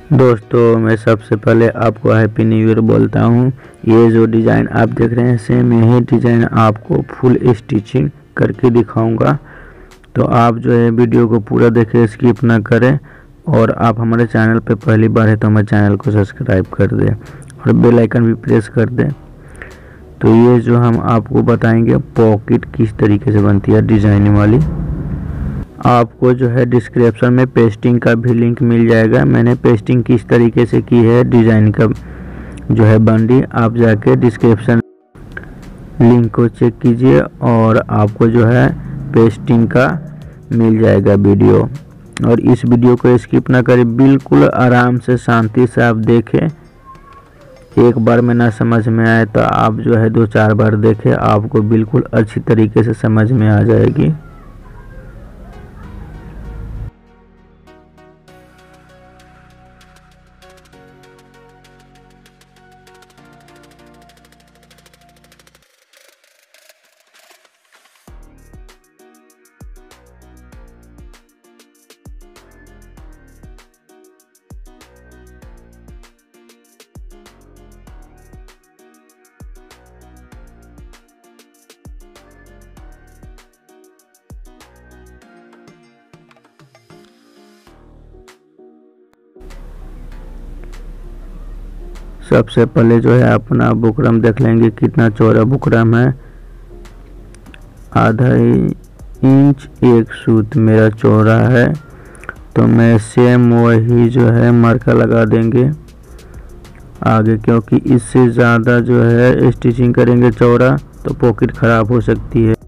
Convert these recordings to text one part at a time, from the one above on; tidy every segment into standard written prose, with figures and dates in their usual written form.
दोस्तों मैं सबसे पहले आपको हैप्पी न्यू ईयर बोलता हूँ। ये जो डिज़ाइन आप देख रहे हैं सेम यही डिज़ाइन आपको फुल स्टिचिंग करके दिखाऊंगा। तो आप जो है वीडियो को पूरा देखें, स्किप ना करें। और आप हमारे चैनल पे पहली बार है तो हमारे चैनल को सब्सक्राइब कर दें और बेल आइकन भी प्रेस कर दें। तो ये जो हम आपको बताएंगे पॉकेट किस तरीके से बनती है डिज़ाइन वाली। आपको जो है डिस्क्रिप्शन में पेस्टिंग का भी लिंक मिल जाएगा। मैंने पेस्टिंग किस तरीके से की है डिज़ाइन का जो है बंडी, आप जाके डिस्क्रिप्शन लिंक को चेक कीजिए और आपको जो है पेस्टिंग का मिल जाएगा वीडियो। और इस वीडियो को स्किप ना करें, बिल्कुल आराम से शांति से आप देखें। एक बार में ना समझ में आए तो आप जो है 2-4 बार देखें, आपको बिल्कुल अच्छी तरीके से समझ में आ जाएगी। सबसे पहले जो है अपना बुकरम देख लेंगे कितना चौड़ा बुकरम है। आधा इंच एक सूत मेरा चौड़ा है, तो मैं सेम वही जो है मार्का लगा देंगे आगे, क्योंकि इससे ज़्यादा जो है स्टिचिंग करेंगे चौड़ा तो पॉकेट ख़राब हो सकती है।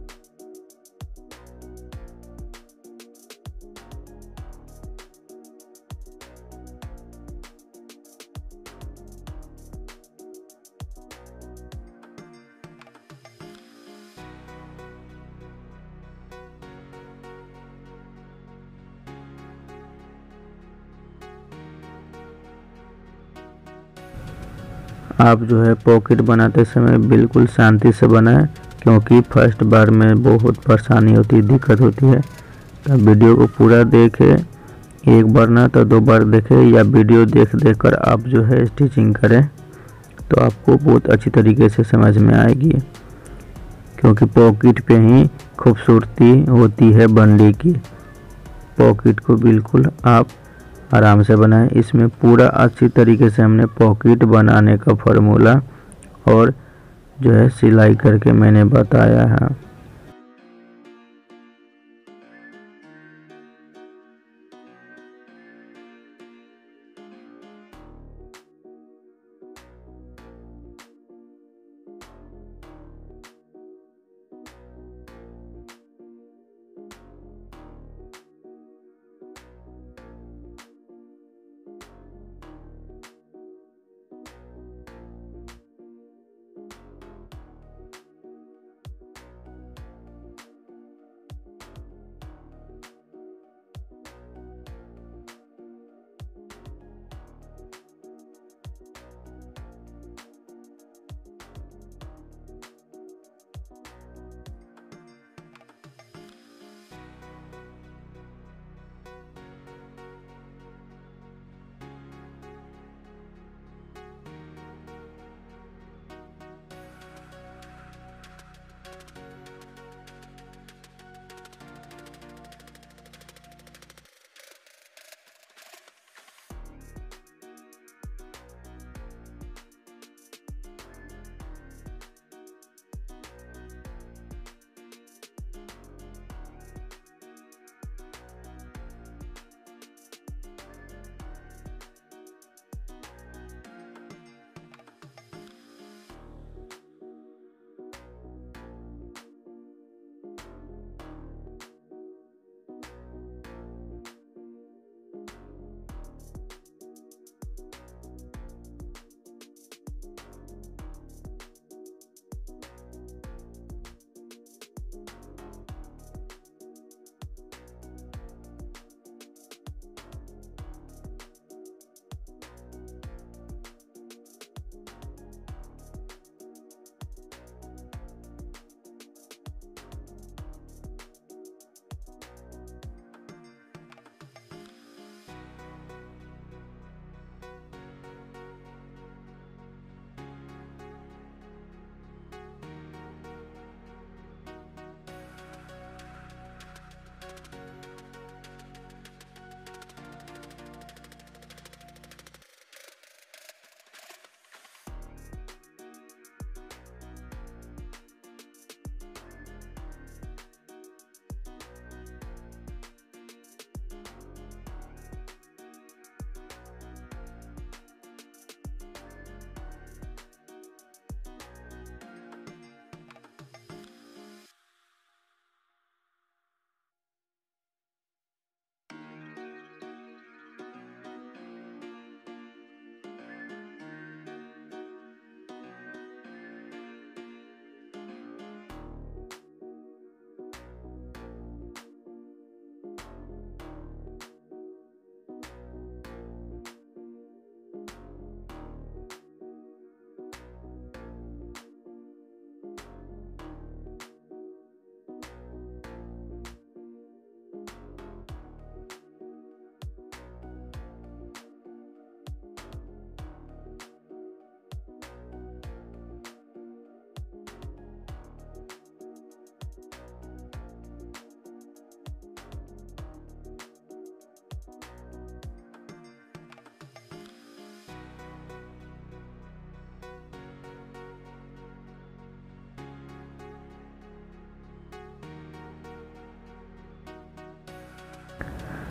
आप जो है पॉकेट बनाते समय बिल्कुल शांति से बनाएं, क्योंकि फर्स्ट बार में बहुत परेशानी होती है, दिक्कत होती है। तो वीडियो को पूरा देखें, एक बार ना तो 2 बार देखें, या वीडियो देख कर आप जो है स्टिचिंग करें तो आपको बहुत अच्छी तरीके से समझ में आएगी। क्योंकि पॉकेट पे ही खूबसूरती होती है बंडी की। पॉकेट को बिल्कुल आप आराम से बनाएं। इसमें पूरा अच्छी तरीके से हमने पॉकेट बनाने का फार्मूला और जो है सिलाई करके मैंने बताया है।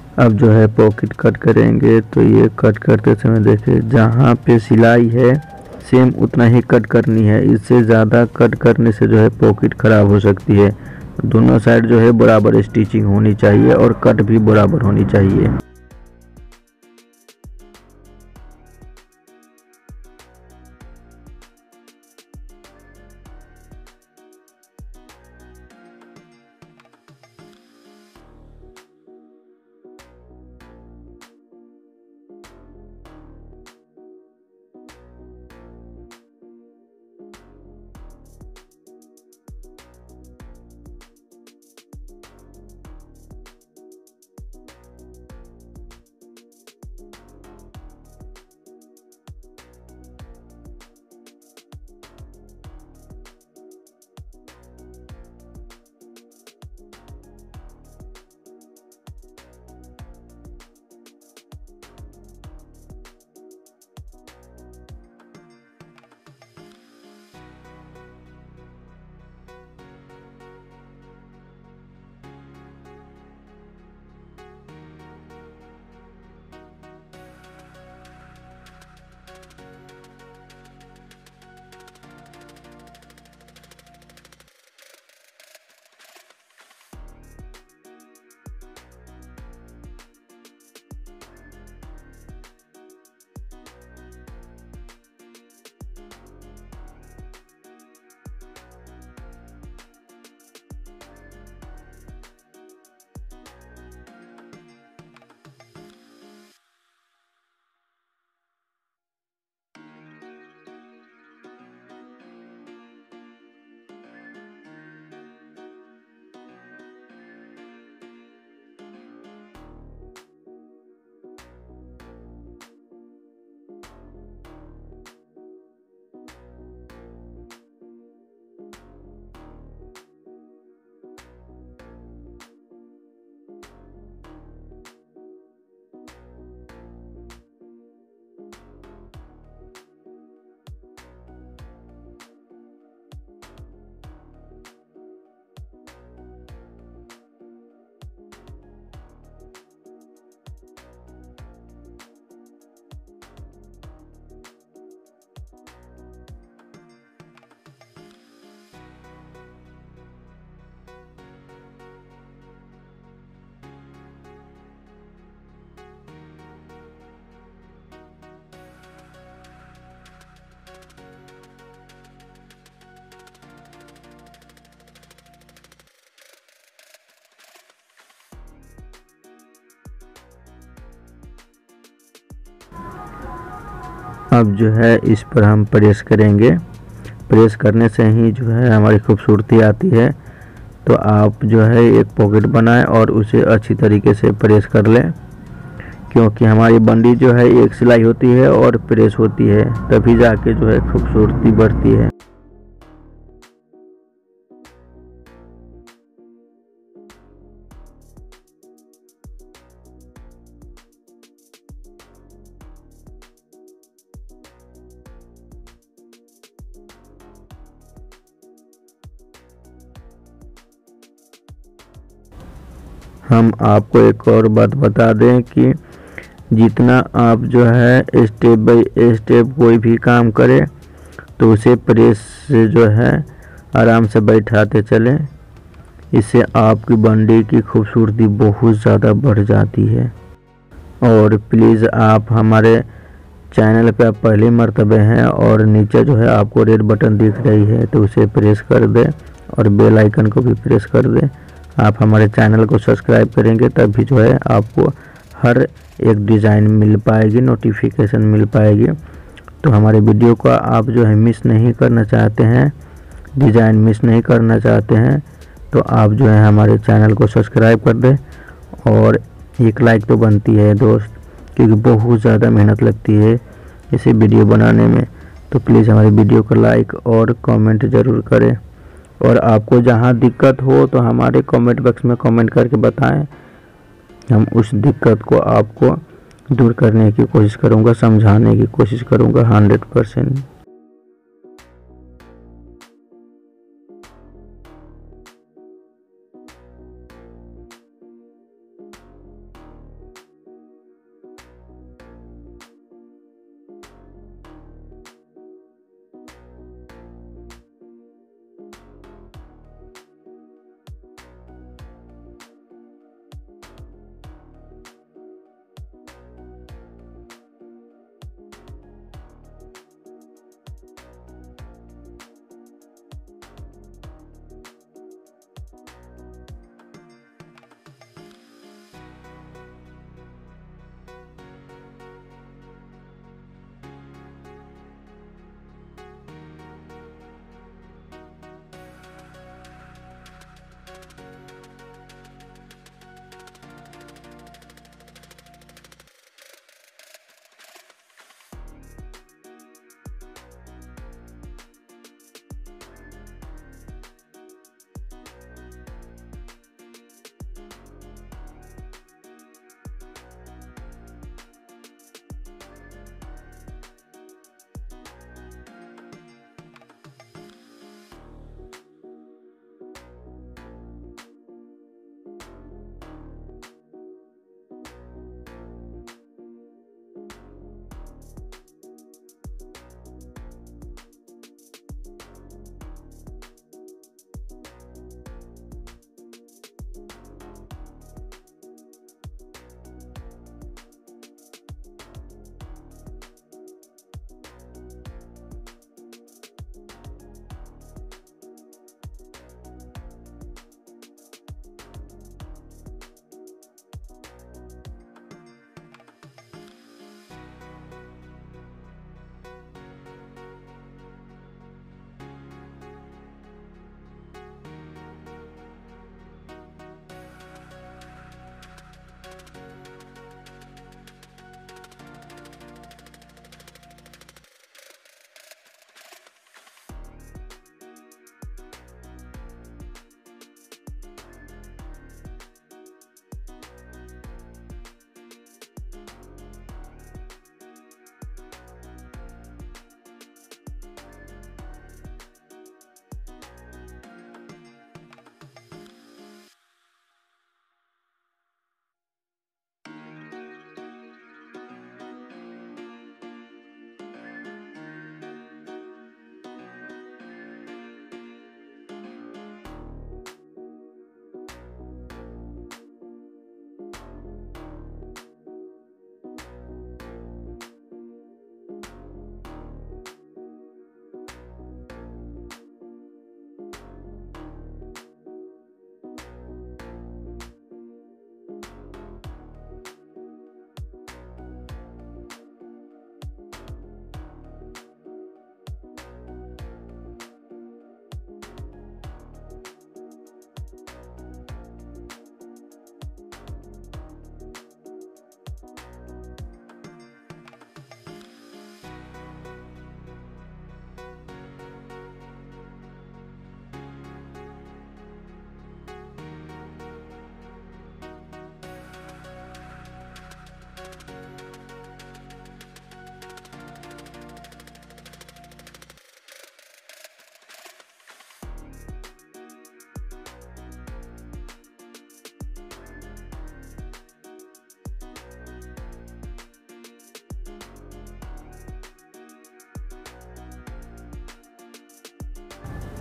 अब जो है पॉकेट कट करेंगे, तो ये कट करते समय देखिए जहाँ पे सिलाई है सेम उतना ही कट करनी है। इससे ज़्यादा कट करने से जो है पॉकेट ख़राब हो सकती है। दोनों साइड जो है बराबर स्टिचिंग होनी चाहिए और कट भी बराबर होनी चाहिए। अब जो है इस पर हम प्रेस करेंगे। प्रेस करने से ही जो है हमारी खूबसूरती आती है। तो आप जो है एक पॉकेट बनाएं और उसे अच्छी तरीके से प्रेस कर लें, क्योंकि हमारी बंडी जो है एक सिलाई होती है और प्रेस होती है, तभी जाके जो है खूबसूरती बढ़ती है। हम आपको एक और बात बता दें कि जितना आप जो है स्टेप बाय स्टेप कोई भी काम करें तो उसे प्रेस से जो है आराम से बैठाते चलें। इससे आपकी बंडी की खूबसूरती बहुत ज़्यादा बढ़ जाती है। और प्लीज़ आप हमारे चैनल पे आप पहली मर्तबे हैं और नीचे जो है आपको रेड बटन दिख रही है तो उसे प्रेस कर दें और बेल आइकन को भी प्रेस कर दें। आप हमारे चैनल को सब्सक्राइब करेंगे तभी जो है आपको हर एक डिज़ाइन मिल पाएगी, नोटिफिकेशन मिल पाएगी। तो हमारे वीडियो को आप जो है मिस नहीं करना चाहते हैं, डिज़ाइन मिस नहीं करना चाहते हैं, तो आप जो है हमारे चैनल को सब्सक्राइब कर दें। और एक लाइक तो बनती है दोस्त, क्योंकि बहुत ज़्यादा मेहनत लगती है इसे वीडियो बनाने में। तो प्लीज़ हमारी वीडियो को लाइक और कमेंट ज़रूर करें। और आपको जहाँ दिक्कत हो तो हमारे कमेंट बॉक्स में कमेंट करके बताएं। हम उस दिक्कत को आपको दूर करने की कोशिश करूँगा, समझाने की कोशिश करूँगा 100%।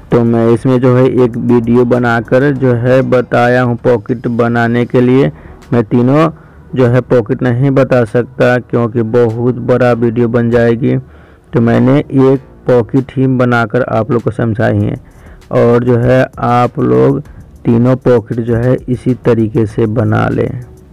तो मैं इसमें जो है एक वीडियो बनाकर जो है बताया हूँ पॉकेट बनाने के लिए। मैं तीनों जो है पॉकेट नहीं बता सकता क्योंकि बहुत बड़ा वीडियो बन जाएगी, तो मैंने एक पॉकेट ही बनाकर आप लोग को समझाई है। और जो है आप लोग तीनों पॉकेट जो है इसी तरीके से बना लें।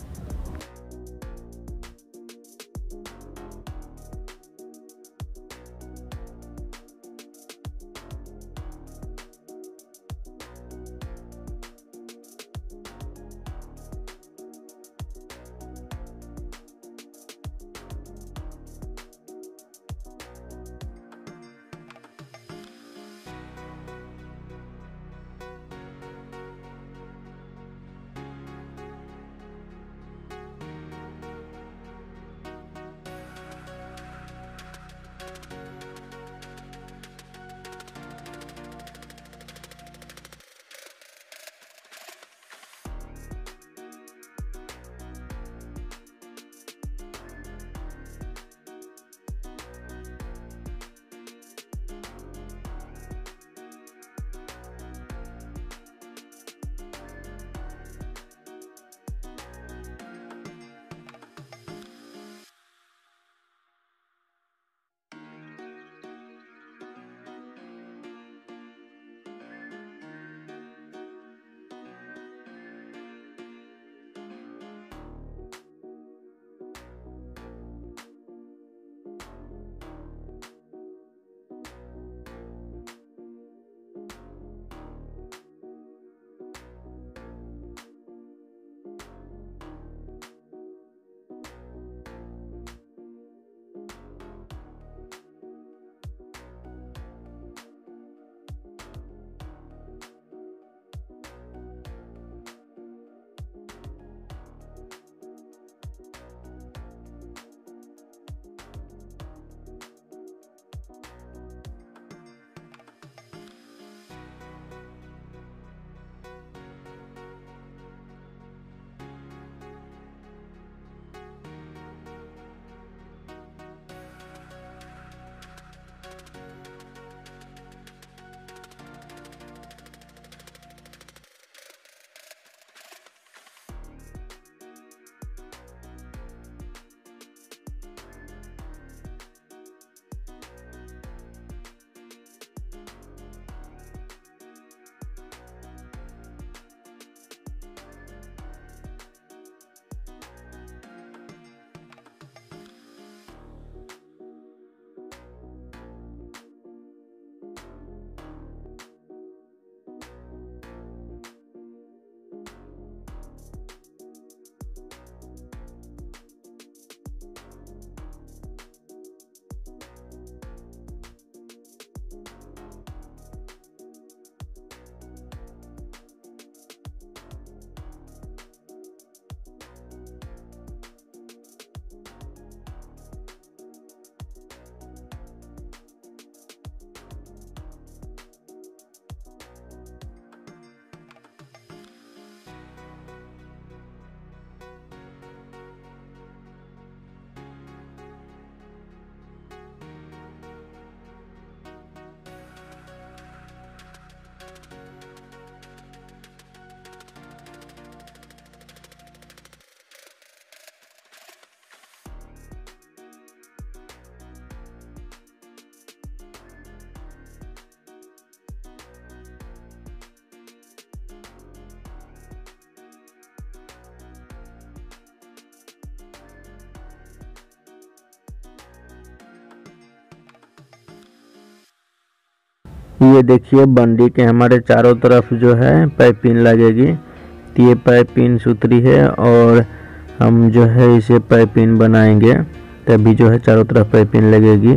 ये देखिए बंडी के हमारे चारों तरफ जो है पाइपिंग लगेगी। तो ये पाइपिंग सूत्री है और हम जो है इसे पाइपिंग बनाएंगे तभी जो है चारों तरफ पाइपिंग लगेगी।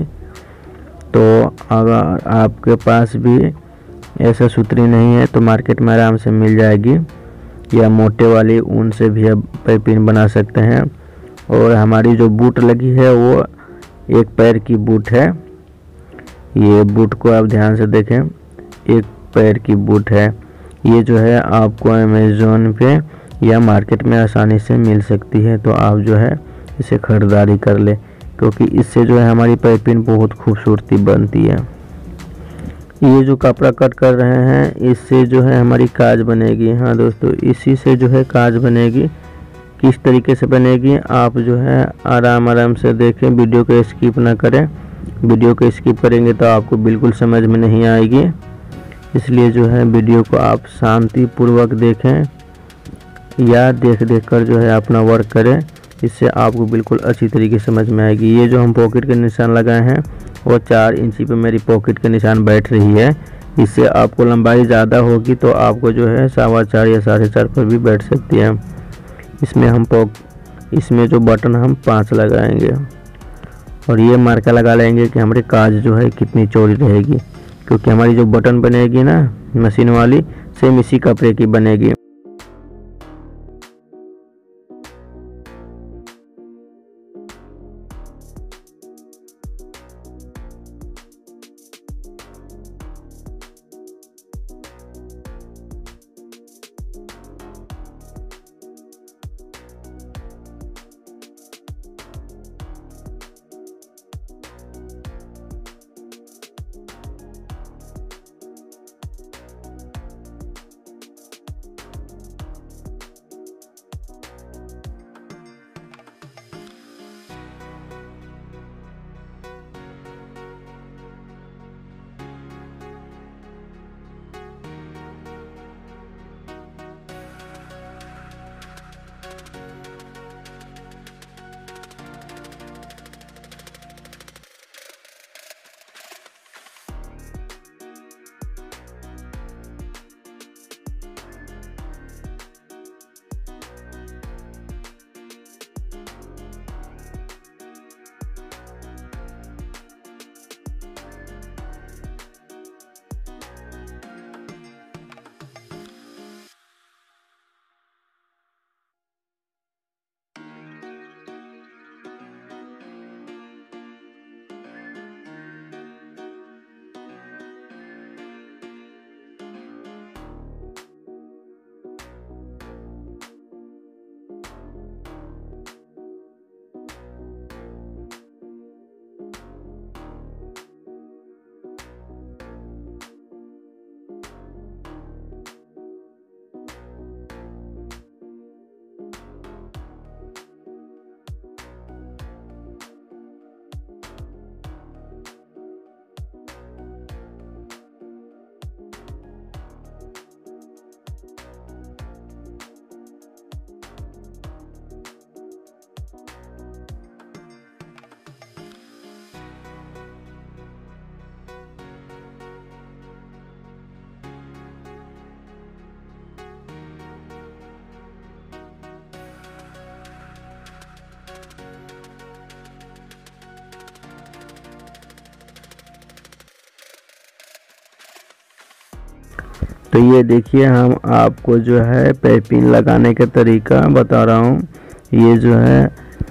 तो अगर आपके पास भी ऐसा सूत्री नहीं है तो मार्केट में आराम से मिल जाएगी, या मोटे वाली ऊन से भी आप पाइपिंग बना सकते हैं। और हमारी जो बूट लगी है वो एक पैर की बूट है। ये बूट को आप ध्यान से देखें, एक पैर की बूट है। ये जो है आपको अमेज़न पे या मार्केट में आसानी से मिल सकती है, तो आप जो है इसे खरीदारी कर ले, क्योंकि इससे जो है हमारी पाइपिंग बहुत खूबसूरती बनती है। ये जो कपड़ा कट कर रहे हैं इससे जो है हमारी काज बनेगी। हाँ दोस्तों, इसी से जो है काज बनेगी। किस तरीके से बनेगी आप जो है आराम से देखें, वीडियो को स्किप ना करें। वीडियो को स्किप करेंगे तो आपको बिल्कुल समझ में नहीं आएगी, इसलिए जो है वीडियो को आप शांतिपूर्वक देखें या देख कर जो है अपना वर्क करें, इससे आपको बिल्कुल अच्छी तरीके से समझ में आएगी। ये जो हम पॉकेट के निशान लगाए हैं वो 4 इंची पे मेरी पॉकेट के निशान बैठ रही है। इससे आपको लंबाई ज़्यादा होगी तो आपको जो है 4.25 या 4.5 पर भी बैठ सकती है। इसमें जो बटन हम 5 लगाएंगे और ये मार्का लगा लेंगे कि हमारी काज जो है कितनी चौड़ी रहेगी, क्योंकि हमारी जो बटन बनेगी ना मशीन वाली सेम इसी कपड़े की बनेगी। तो ये देखिए हम आपको जो है पाइपिंग लगाने का तरीका बता रहा हूँ। ये जो है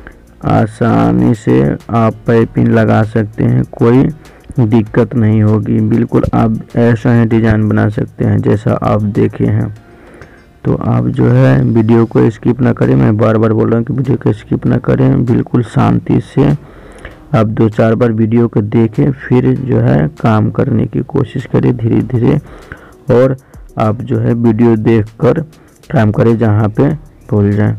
आसानी से आप पाइपिंग लगा सकते हैं, कोई दिक्कत नहीं होगी। बिल्कुल आप ऐसा ही डिज़ाइन बना सकते हैं जैसा आप देखे हैं। तो आप जो है वीडियो को स्किप ना करें, मैं बार बार बोल रहा हूँ कि वीडियो को स्किप ना करें। बिल्कुल शांति से आप 2-4 बार वीडियो को देखें, फिर जो है काम करने की कोशिश करें धीरे धीरे, और आप जो है वीडियो देखकर काम करें जहाँ पे भूल जाए।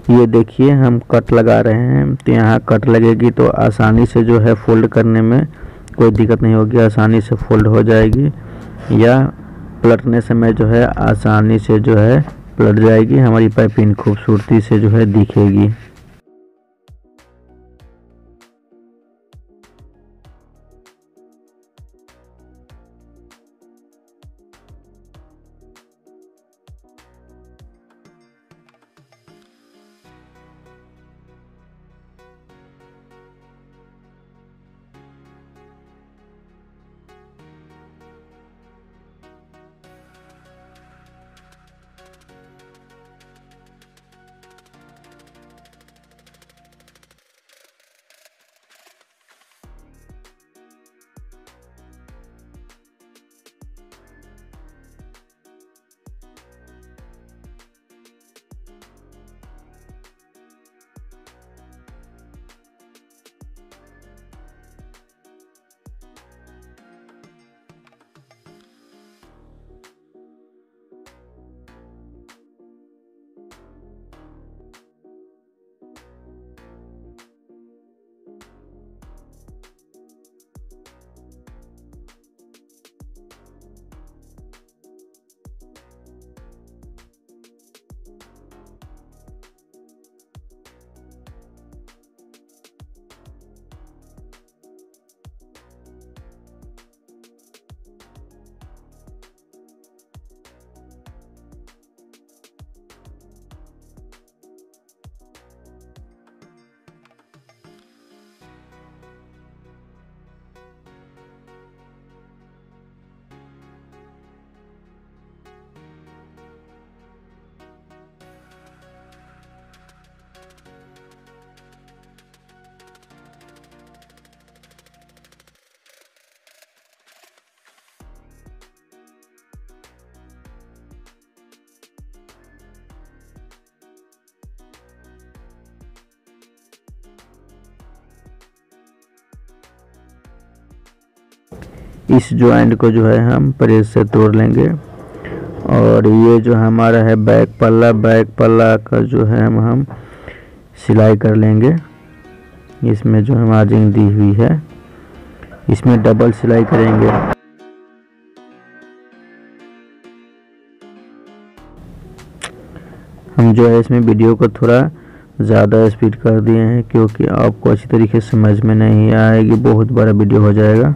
ये देखिए हम कट लगा रहे हैं, तो यहाँ कट लगेगी तो आसानी से जो है फोल्ड करने में कोई दिक्कत नहीं होगी, आसानी से फोल्ड हो जाएगी या पलटने समय जो है आसानी से जो है पलट जाएगी। हमारी पाइपिंग खूबसूरती से जो है दिखेगी। इस जॉइंट को जो है हम प्रेस से तोड़ लेंगे। और ये जो हमारा है बैक पल्ला का जो है हम सिलाई कर लेंगे। इसमें जो मार्जिन दी हुई है इसमें डबल सिलाई करेंगे। हम जो है इसमें वीडियो को थोड़ा ज़्यादा स्पीड कर दिए हैं क्योंकि आपको अच्छी तरीके से समझ में नहीं आएगी, बहुत बड़ा वीडियो हो जाएगा।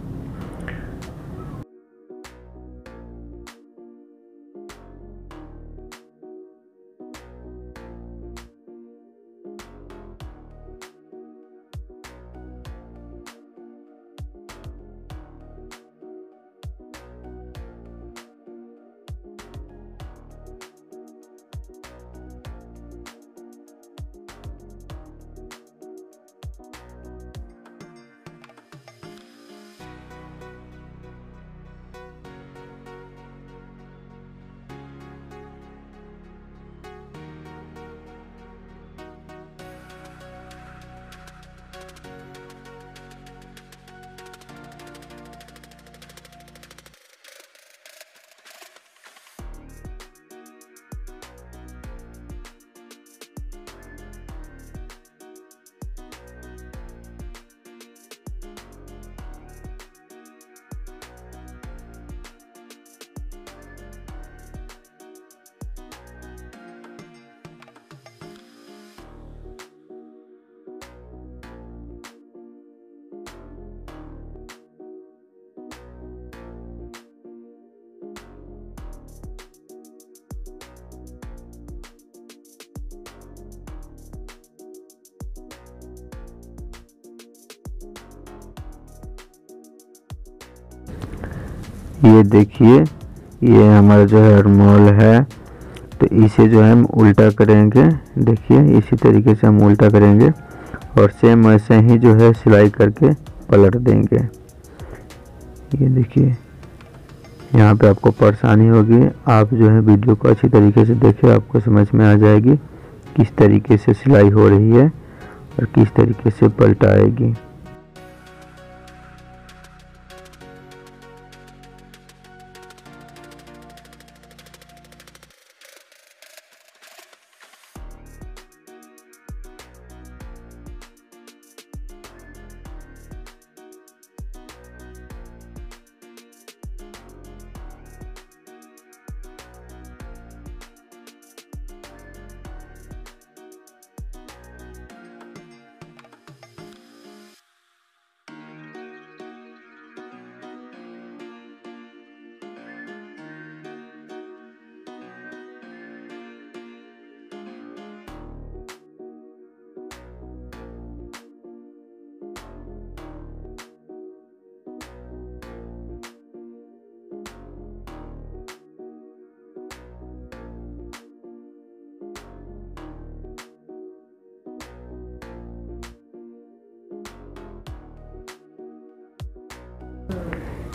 ये देखिए ये हमारा जो है रोल है, तो इसे जो है हम उल्टा करेंगे। देखिए इसी तरीके से हम उल्टा करेंगे और सेम वैसे ही जो है सिलाई करके पलट देंगे। ये देखिए यहाँ पे आपको परेशानी होगी, आप जो है वीडियो को अच्छी तरीके से देखें, आपको समझ में आ जाएगी किस तरीके से सिलाई हो रही है और किस तरीके से पलटाएगी।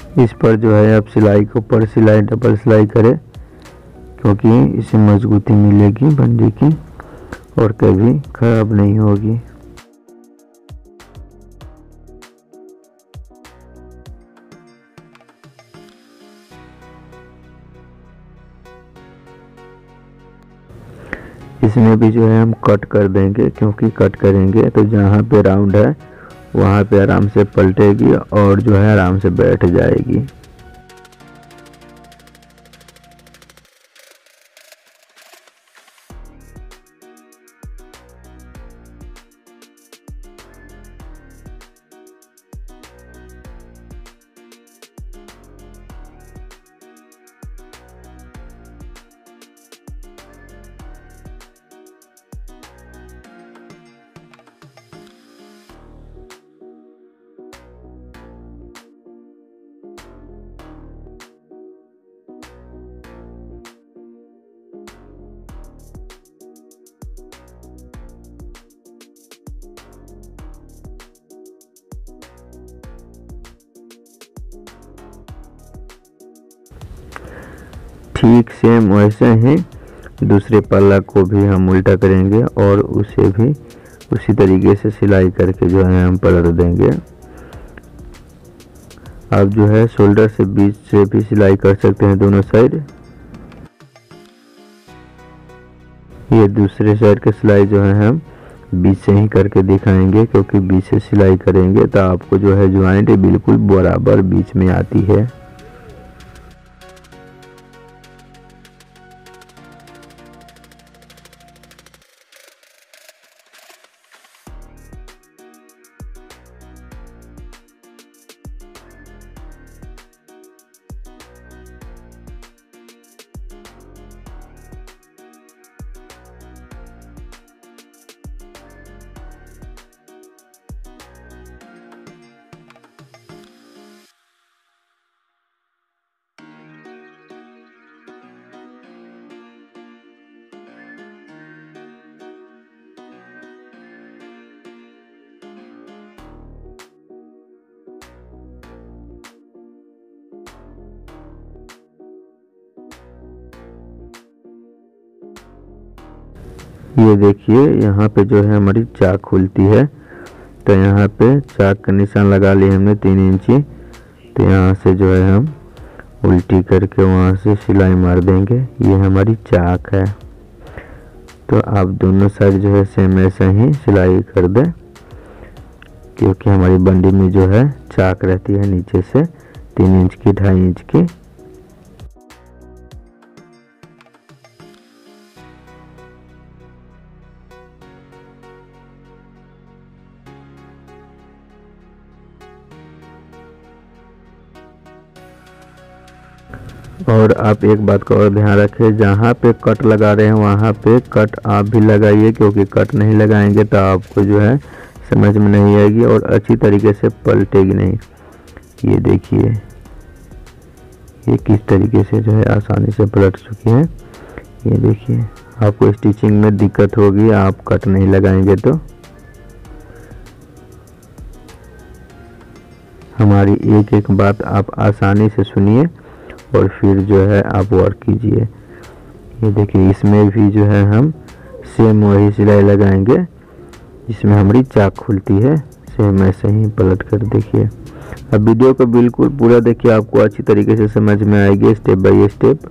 इस पर जो है आप सिलाई के ऊपर सिलाई डबल सिलाई करें, क्योंकि इसे मजबूती मिलेगी बंडी की और कभी खराब नहीं होगी। इसमें भी जो है हम कट कर देंगे, क्योंकि कट करेंगे तो जहाँ पे राउंड है वहाँ पे आराम से पलटेगी और जो है आराम से बैठ जाएगी। ठीक सेम वैसे ही दूसरे पल्ला को भी हम उल्टा करेंगे और उसे भी उसी तरीके से सिलाई करके जो है हम पलट देंगे। आप जो है शोल्डर से बीच से भी सिलाई कर सकते हैं दोनों साइड। ये दूसरे साइड की सिलाई जो है हम बीच से ही करके दिखाएंगे, क्योंकि बीच से सिलाई करेंगे तो आपको जो है ज्वाइंट बिल्कुल बराबर बीच में आती है। ये देखिए यहाँ पे जो है हमारी चाक खुलती है, तो यहाँ पे चाक का निशान लगा लिए हमने 3 इंची। तो यहाँ से जो है हम उल्टी करके वहाँ से सिलाई मार देंगे। ये हमारी चाक है। तो आप दोनों साइड जो है सेम ऐसा ही सिलाई कर दें, क्योंकि हमारी बंडी में जो है चाक रहती है नीचे से 3 इंच की 2.5 इंच की। और आप एक बात का और ध्यान रखें, जहाँ पे कट लगा रहे हैं वहाँ पे कट आप भी लगाइए, क्योंकि कट नहीं लगाएंगे तो आपको जो है समझ में नहीं आएगी और अच्छी तरीके से पलटेगी नहीं। ये देखिए ये किस तरीके से जो है आसानी से पलट चुकी है। ये देखिए आपको स्टिचिंग में दिक्कत होगी आप कट नहीं लगाएंगे तो। हमारी एक एक बात आप आसानी से सुनिए और फिर जो है आप वर्क कीजिए। ये देखिए इसमें भी जो है हम सेम वही सिलाई लगाएंगे जिसमें हमारी चाक खुलती है, सेम ऐसे ही पलट कर देखिए। अब वीडियो को बिल्कुल पूरा देखिए, आपको अच्छी तरीके से समझ में आएगी स्टेप बाय स्टेप।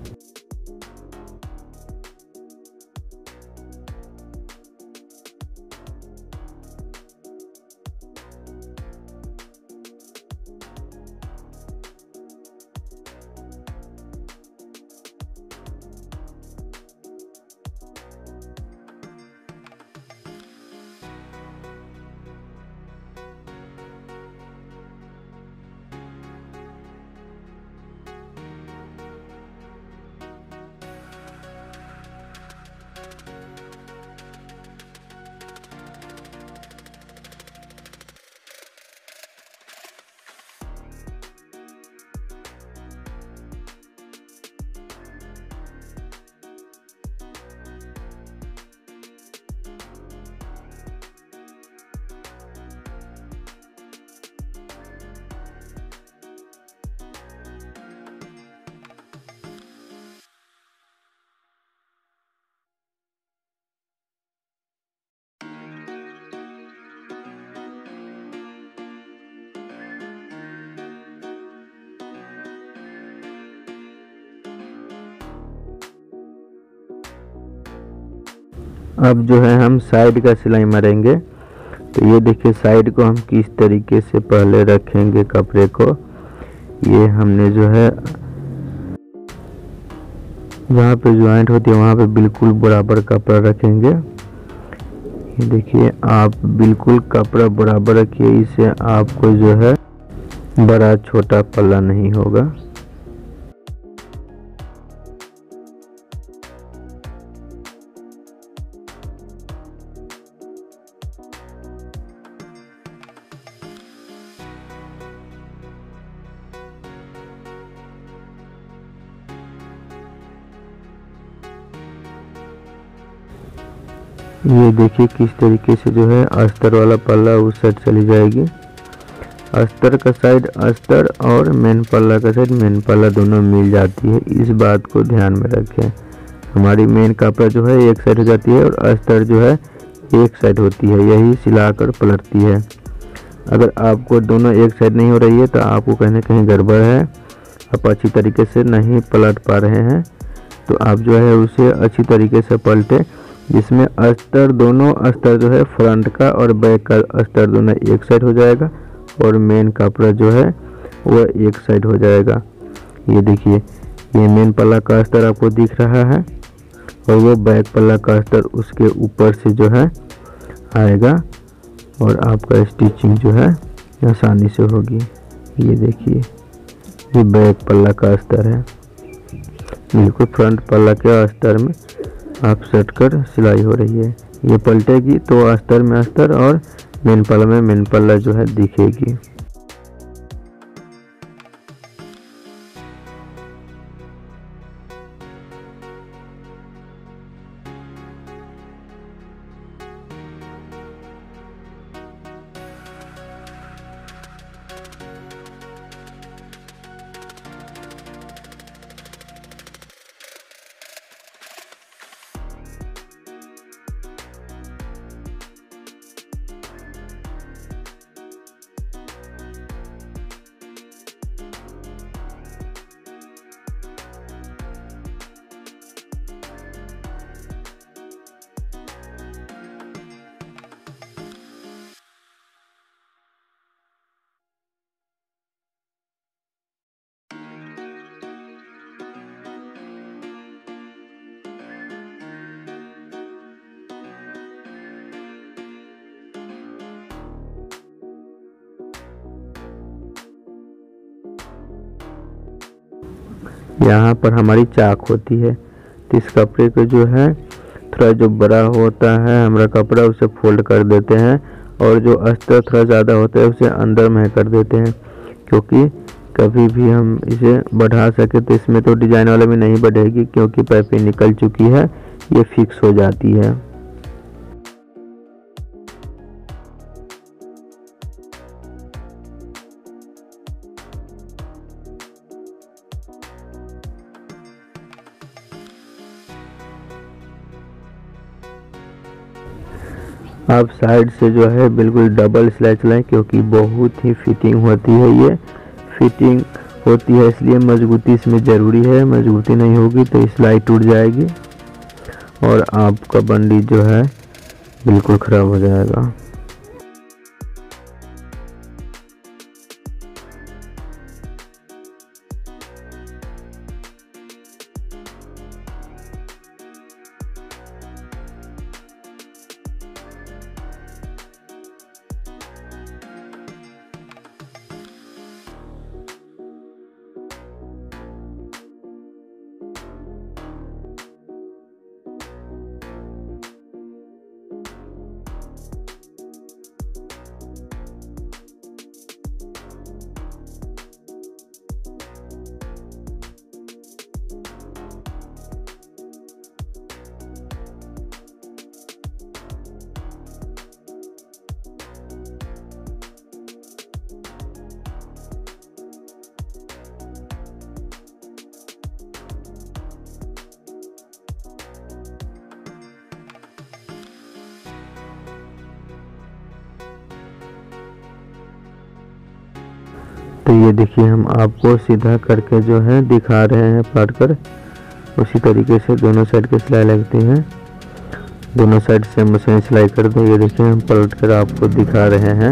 अब जो है हम साइड का सिलाई मारेंगे। तो ये देखिए साइड को हम किस तरीके से पहले रखेंगे कपड़े को। ये हमने जो है जहाँ पे ज्वाइंट होती है वहाँ पे बिल्कुल बराबर कपड़ा रखेंगे। ये देखिए आप बिल्कुल कपड़ा बराबर रखिए, इससे आपको जो है बड़ा छोटा पल्ला नहीं होगा। ये देखिए किस तरीके से जो है अस्तर वाला पल्ला उस साइड चली जाएगी। अस्तर का साइड अस्तर और मेन पल्ला का साइड मेन पल्ला दोनों मिल जाती है, इस बात को ध्यान में रखें। हमारी मेन कपड़ा जो है एक साइड हो जाती है और अस्तर जो है एक साइड होती है, यही सिलाकर पलटती है। अगर आपको दोनों एक साइड नहीं हो रही है तो आपको कहीं ना कहीं गड़बड़ है, आप अच्छी तरीके से नहीं पलट पा रहे हैं। तो आप जो है उसे अच्छी तरीके से पलटे, जिसमें अस्तर दोनों अस्तर जो है फ्रंट का और बैक का अस्तर दोनों एक साइड हो जाएगा और मेन कपड़ा जो है वो एक साइड हो जाएगा। ये देखिए ये मेन पल्ला का अस्तर आपको दिख रहा है और वो बैक पल्ला का अस्तर उसके ऊपर से जो है आएगा और आपका स्टिचिंग जो है आसानी से होगी। ये देखिए ये बैक पल्ला का अस्तर है, बिल्कुल फ्रंट पल्ला के अस्तर में आप सेट कर सिलाई हो रही है। ये पलटेगी तो अस्तर में अस्तर और मेन पल्ला में मेन पल्ला जो है दिखेगी। यहाँ पर हमारी चाक होती है, तो इस कपड़े को जो है थोड़ा जो बड़ा होता है हमारा कपड़ा उसे फोल्ड कर देते हैं और जो अस्तर थोड़ा ज़्यादा होता है उसे अंदर में कर देते हैं, क्योंकि कभी भी हम इसे बढ़ा सके तो इसमें तो डिजाइन वाले में नहीं बढ़ेगी, क्योंकि पाइपिंग निकल चुकी है, ये फिक्स हो जाती है। आप साइड से जो है बिल्कुल डबल सिलाई चलाएं, क्योंकि बहुत ही फिटिंग होती है, ये फिटिंग होती है इसलिए मजबूती इसमें ज़रूरी है। मजबूती नहीं होगी तो सिलाई टूट जाएगी और आपका बंडी जो है बिल्कुल ख़राब हो जाएगा। तो ये देखिए हम आपको सीधा करके जो है दिखा रहे हैं पलट कर, उसी तरीके से दोनों साइड की सिलाई लगती है। दोनों साइड सेम सेम सिलाई कर दें। ये देखिए हम पलट कर आपको दिखा रहे हैं।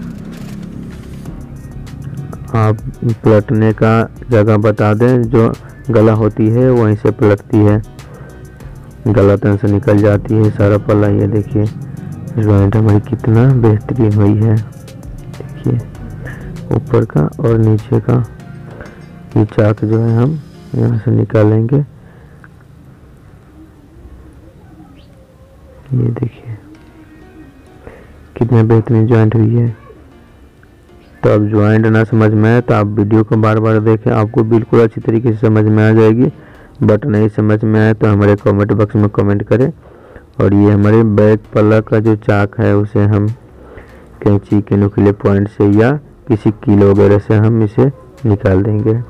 आप पलटने का जगह बता दें, जो गला होती है वहीं से पलटती है, गला तन से निकल जाती है सारा पल्ला। ये देखिए ज्वाइंट हमारी कितना बेहतरीन हुई है। देखिए ऊपर का और नीचे का ये चाक जो है हम यहाँ से निकालेंगे। ये देखिए कितने बेहतरीन ज्वाइंट हुई है। तो अब ज्वाइंट ना समझ में आए तो आप वीडियो को बार बार देखें, आपको बिल्कुल अच्छी तरीके से समझ में आ जाएगी। बट नहीं समझ में आए तो हमारे कमेंट बॉक्स में कमेंट करें। और ये हमारे बैक पल्ला का जो चाक है उसे हम कैंची के नुकीले पॉइंट से या किसी कील वगैरह से हम इसे निकाल देंगे।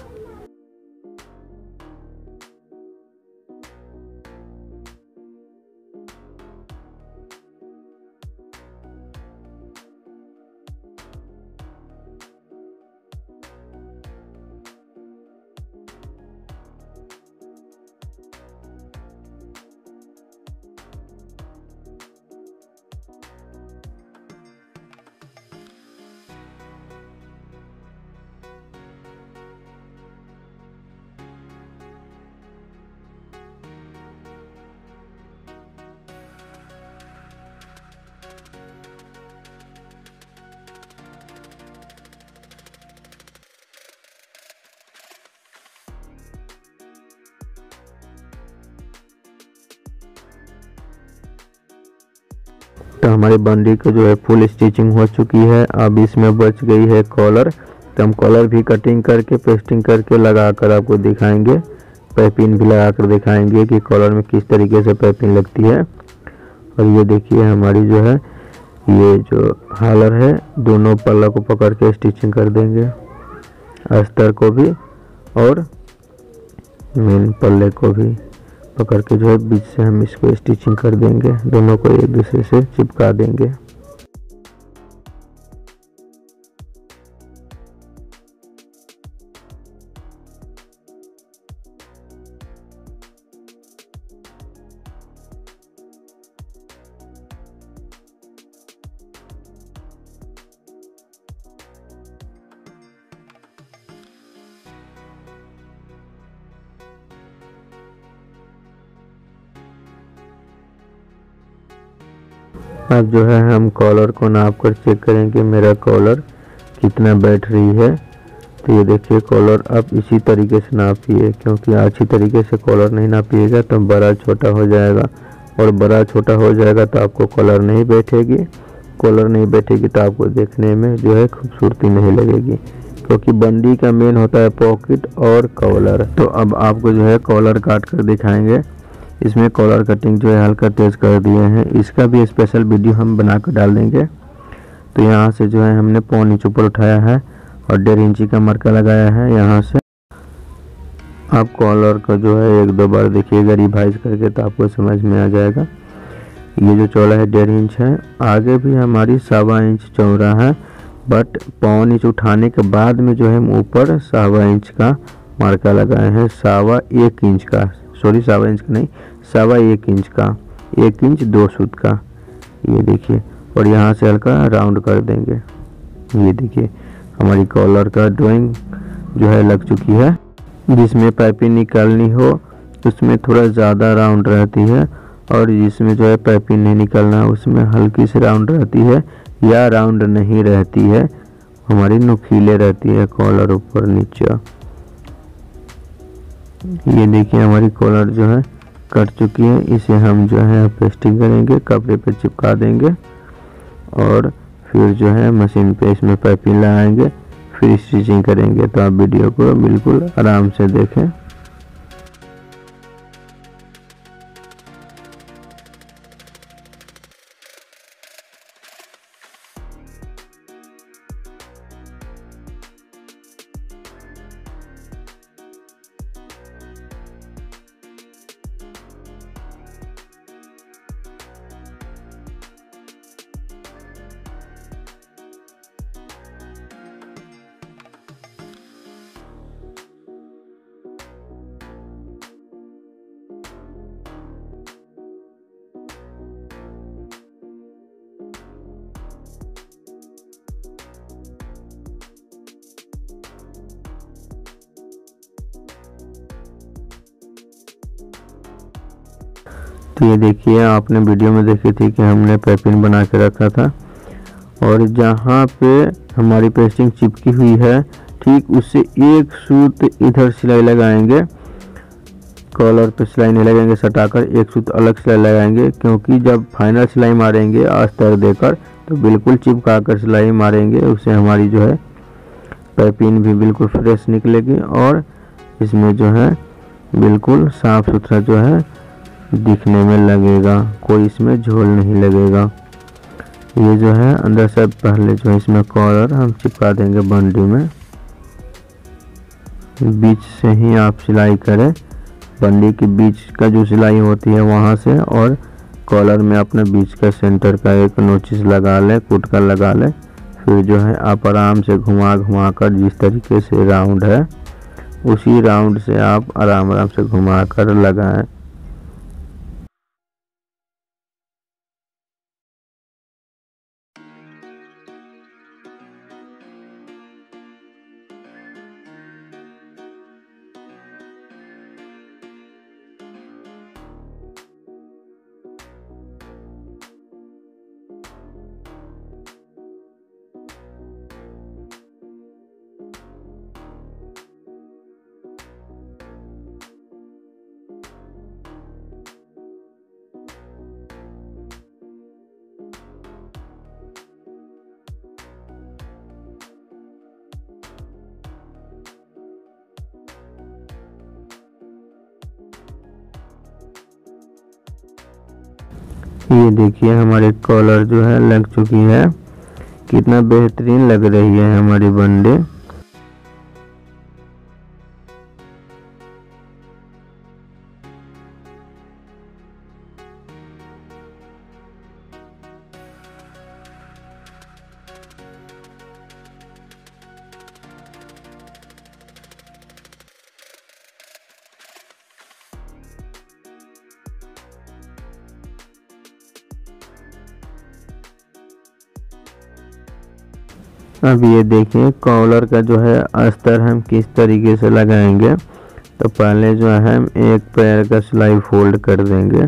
तो हमारी बंडी को जो है फुल स्टिचिंग हो चुकी है। अब इसमें बच गई है कॉलर, तो हम कॉलर भी कटिंग करके पेस्टिंग करके लगा कर आपको दिखाएंगे। पाइपिंग भी लगा कर दिखाएंगे कि कॉलर में किस तरीके से पाइपिंग लगती है। और ये देखिए हमारी जो है ये जो हालर है दोनों पल्ला को पकड़ के स्टिचिंग कर देंगे, अस्तर को भी और मेन पल्ले को भी पकड़ के जो है बीच से हम इसको स्टिचिंग कर देंगे, दोनों को एक दूसरे से चिपका देंगे। अब जो है हम कॉलर को नाप कर चेक करेंगे मेरा कॉलर कितना बैठ रही है। तो ये देखिए कॉलर आप इसी तरीके से नापिए, क्योंकि अच्छी तरीके से कॉलर नहीं नापिएगा तो बड़ा छोटा हो जाएगा, और बड़ा छोटा हो जाएगा तो आपको कॉलर नहीं बैठेगी। कॉलर नहीं बैठेगी तो आपको देखने में जो है खूबसूरती नहीं लगेगी, क्योंकि बंडी का मेन होता है पॉकेट और कॉलर। तो अब आपको जो है कॉलर काट कर दिखाएंगे। इसमें कॉलर कटिंग जो है हल्का तेज कर दिए हैं, इसका भी स्पेशल वीडियो हम बना कर डाल देंगे। तो यहाँ से जो है हमने पौन इंच ऊपर उठाया है और 1.5 इंची का मरका लगाया है। यहाँ से आप कॉलर का जो है 1-2 बार देखिएगा रिवाइज करके, तो आपको समझ में आ जाएगा। ये जो चौड़ा है 1.5 इंच है, आगे भी हमारी 1.25 इंच चौड़ा है, बट पौन इंच उठाने के बाद में जो है हम ऊपर 1.25 इंच का मार्का लगाए हैं, 1.25 इंच का, सॉरी 1.25 इंच का नहीं, 1.25 इंच का, 1 इंच 2 सूत का। ये देखिए, और यहाँ से हल्का राउंड कर देंगे। ये देखिए हमारी कॉलर का ड्राइंग जो है लग चुकी है। जिसमें पाइपिंग निकालनी हो उसमें थोड़ा ज़्यादा राउंड रहती है, और जिसमें जो है पाइपिंग नहीं निकालना है उसमें हल्की सी राउंड रहती है या राउंड नहीं रहती है, हमारी नुकीले रहती है कॉलर ऊपर नीचे। ये देखिए हमारी कॉलर जो है कट चुकी है। इसे हम जो है पेस्टिंग करेंगे, कपड़े पे चिपका देंगे और फिर जो है मशीन पे इसमें पाइपिंग लगाएंगे, फिर स्टिचिंग करेंगे। तो आप वीडियो को बिल्कुल आराम से देखें। तो ये देखिए, आपने वीडियो में देखी थी कि हमने पाइपिंग बना के रखा था, और जहाँ पे हमारी पेस्टिंग चिपकी हुई है ठीक उससे एक सूत इधर सिलाई लगाएंगे, कॉलर पे सिलाई नहीं लगाएंगे, सटाकर एक सूत अलग सिलाई लगाएंगे, क्योंकि जब फाइनल सिलाई मारेंगे अस्तर देकर तो बिल्कुल चिपका कर सिलाई मारेंगे। उससे हमारी जो है पाइपिंग भी बिल्कुल फ्रेश निकलेगी और इसमें जो है बिल्कुल साफ सुथरा जो है दिखने में लगेगा, कोई इसमें झोल नहीं लगेगा। ये जो है अंदर से पहले जो है इसमें कॉलर हम चिपका देंगे बंडी में, बीच से ही आप सिलाई करें, बंडी के बीच का जो सिलाई होती है वहाँ से, और कॉलर में अपने बीच का सेंटर का एक नोचिस लगा लें, कूट कर लगा लें। फिर जो है आप आराम से घुमा कर जिस तरीके से राउंड है उसी राउंड से आप आराम से घुमा कर लगाएं। ये देखिए हमारे कॉलर जो है लग चुकी है, कितना बेहतरीन लग रही है हमारी बंडी। अब ये देखिए कॉलर का जो है अस्तर हम किस तरीके से लगाएंगे। तो पहले जो है हम एक पैर का सिलाई फोल्ड कर देंगे,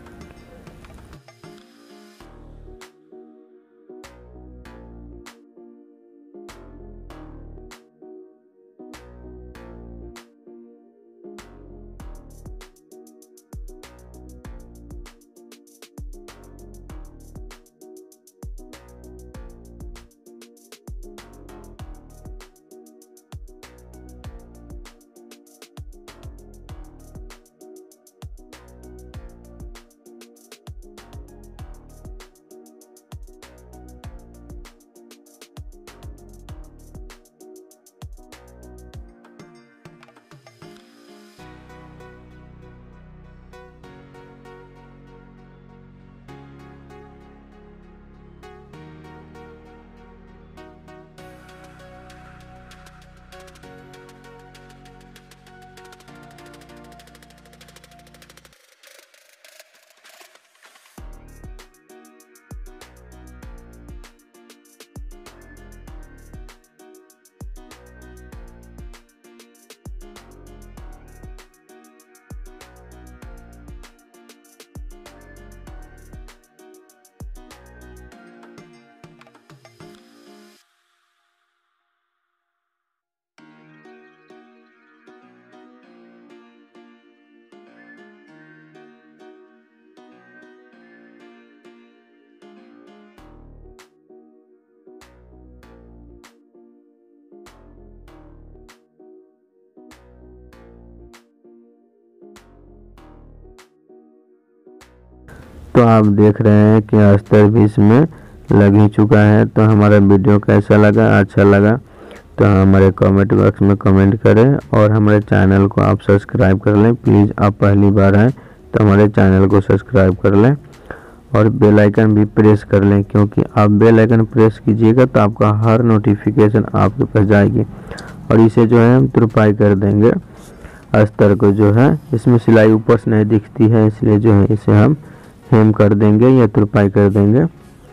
तो आप देख रहे हैं कि अस्तर भी इसमें लग ही चुका है। तो हमारा वीडियो कैसा लगा, अच्छा लगा तो हमारे कमेंट बॉक्स में कमेंट करें और हमारे चैनल को आप सब्सक्राइब कर लें। प्लीज़ आप पहली बार आए तो हमारे चैनल को सब्सक्राइब कर लें और बेल आइकन भी प्रेस कर लें, क्योंकि आप बेल आइकन प्रेस कीजिएगा तो आपका हर नोटिफिकेशन आपके पास जाएगी। और इसे जो है हम तुरपाई कर देंगे अस्तर को, जो है इसमें सिलाई ऊपर से नहीं दिखती है, इसलिए जो है इसे हम हेम कर देंगे या तुरपाई कर देंगे।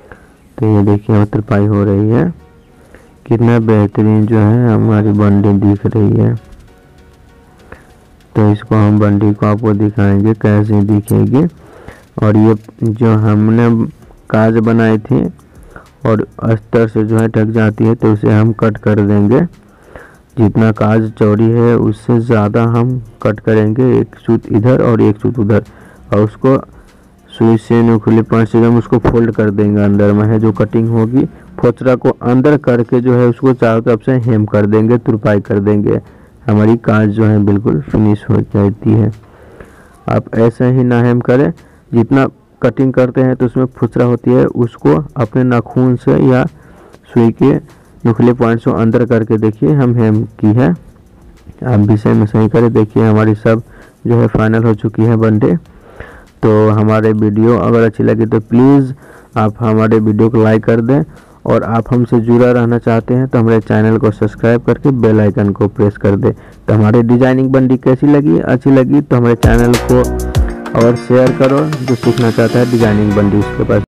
तो ये देखिए तुरपाई हो रही है, कितना बेहतरीन जो है हमारी बंडी दिख रही है। तो इसको हम बंडी को आपको दिखाएंगे कैसे दिखेगी। और ये जो हमने काज बनाई थी और अस्तर से जो है टक जाती है तो उसे हम कट कर देंगे। जितना काज चौड़ी है उससे ज़्यादा हम कट करेंगे, एक सूत इधर और एक सूत उधर, और उसको सुई से नुकीले पॉइंट से हम उसको फोल्ड कर देंगे। अंदर में है जो कटिंग होगी, फोचरा को अंदर करके जो है उसको चारों तरफ से हेम कर देंगे, तुरपाई कर देंगे। हमारी काज जो है बिल्कुल फिनिश हो जाती है। आप ऐसे ही ना हेम करें, जितना कटिंग करते हैं तो उसमें फुचरा होती है, उसको अपने नाखून से या सुई के नुकीले पॉइंट से अंदर करके देखिए हम हेम की है। आप भी सेम सही करें। देखिए हमारी सब जो है फाइनल हो चुकी है बंडे। तो हमारे वीडियो अगर अच्छी लगी तो प्लीज़ आप हमारे वीडियो को लाइक कर दें, और आप हमसे जुड़ा रहना चाहते हैं तो हमारे चैनल को सब्सक्राइब करके बेल आइकन को प्रेस कर दें। तो हमारी डिजाइनिंग बंडी कैसी लगी, अच्छी लगी तो हमारे चैनल को और शेयर करो। जो सीखना चाहता है डिजाइनिंग बंडी उसके पास